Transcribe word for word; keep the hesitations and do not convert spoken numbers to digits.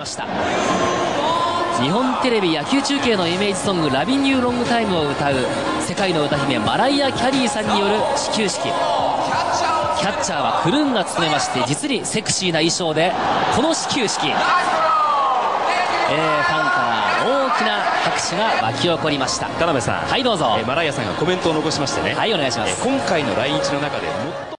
ました。日本テレビ野球中継のイメージソング「ラビニューロングタイム」を歌う世界の歌姫マライア・キャリーさんによる始球式。キャッチャーはクルーンが務めまして、実にセクシーな衣装でこの始球式、えー、ファンから大きな拍手が沸き起こりました。 田辺さん、 はい、どうぞ。 えー、マライアさんがコメントを残しましてね、 はい、お願いします。 えー、今回の来日の中で最も